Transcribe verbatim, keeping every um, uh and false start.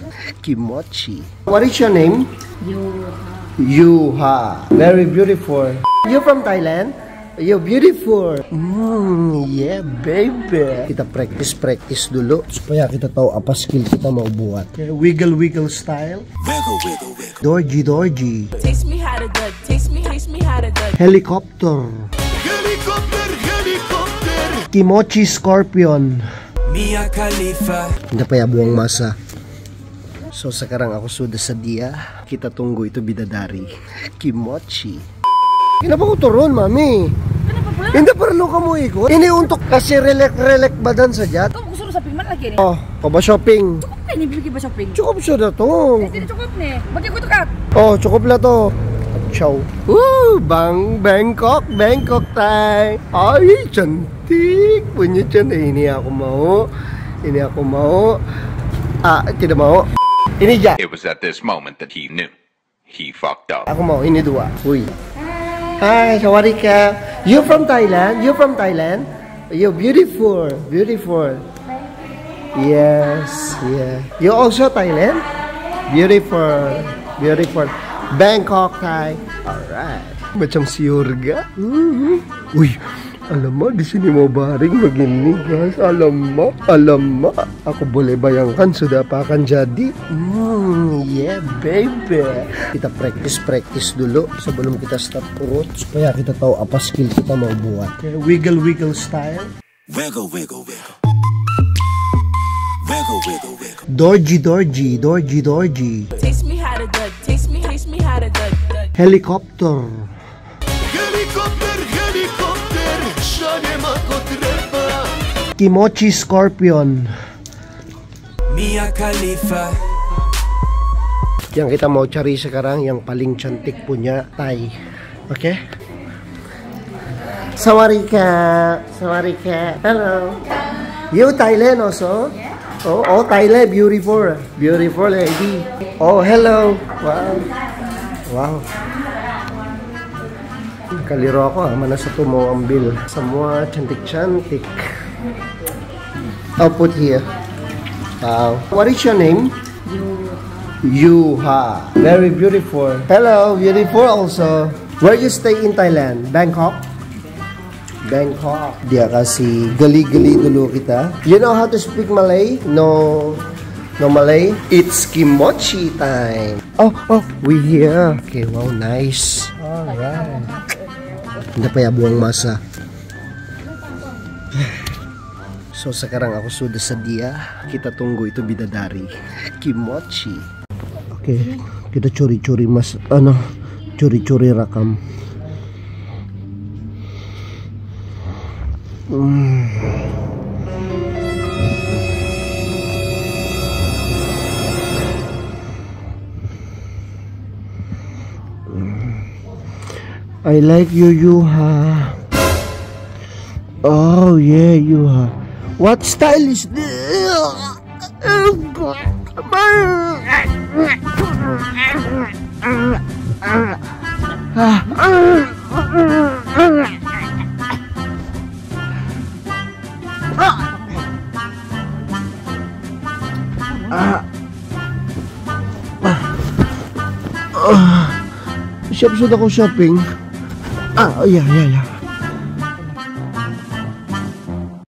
Kimochi. What is your name? Yuha. Yuha. Very beautiful. You from Thailand? You're beautiful. Mm, yeah, baby. Kita practice-practice dulu supaya kita tahu apa skill kita mau buat. Okay, wiggle-wiggle style. Wiggle, wiggle, wiggle. Dorji, dorji. Taste me how to do. Taste me, taste me how to do. Helicopter. Helicopter, helicopter. Kimochi scorpion. Mia Khalifa. Hindi pa ya buong masa. So sekarang aku sudah sedia. Kita tunggu itu bidadari. Kimochi. Kenapa ko turun, mami? Kenapa pula? Hindi perlu kamu ikut. Ini untuk kasih relek-relek badan saja. Kamu suruh shopping mana lagi nih? Oh, kau ba shopping? Cukup kan nih beli ba shopping? Cukup sudah tuh. Eh, tidak cukup nih. Bagi aku tuh kak. Oh, cukup lah tuh. Ciao. Uh, Bang Bangkok, Bangkok Thai. Ay, cantik. Punya cantik. Ini aku mau. Ini aku mau. Ah, tidak mau. Ini ja. It was at this moment that he knew he fucked up. Aku mau ini dua. Uy. Hi, Sawadika. You from Thailand? You from Thailand? You're beautiful, beautiful. Yes, yeah. You also Thailand? Beautiful, beautiful. Bangkok, Thai. Alright. Macam surga. Uh-huh. Uy, alamak di sini mau baring begini, guys. Alamak, alamak. Aku boleh bayangkan sudah apa akan jadi. Hmm, yeah, baby. Kita practice-practice dulu sebelum kita start urut supaya kita tahu apa skill kita mau buat. Okay, wiggle-wiggle style. Wiggle, wiggle, wiggle. Wiggle, wiggle, wiggle. Dorji, dorji, dorji, dorji. Taste me how to do. Taste me, taste me how to do. Helicopter. Helicopter, helicopter. Shane makotreba. Kimochi scorpion. Mia Khalifa. Yang kita mau cari sekarang yang paling cantik punya Thai. Oke? Okay? Sawadika. Sawadika. Hello. You Thailand also? Yeah. Oh, oh Thailand beautiful. Beautiful lady. Oh, hello. Wow. Wow. Kaliro ako, mana satu mau ambil. Semua cantik-cantik. I'll put here. Wow. What is your name? Yuha. Yuha. Very beautiful. Hello, beautiful also. Where you stay in Thailand? Bangkok? Bangkok. Dia kasih geli-geli dulu kita. You know how to speak Malay? No, no Malay. It's Kimochi time. Oh, oh, we here. Okay, wow, nice. Alright. Hindi pa ya buong masa. So sekarang aku sudah sedia. Kita tunggu itu bidadari. Kimochi. Oke, okay, kita curi-curi mas, ano, curi-curi rakam. Hmm. I like you, Yuha. Oh yeah, Yuha. What style is this? Siap sudah aku shopping. Ah, iya, iya, iya.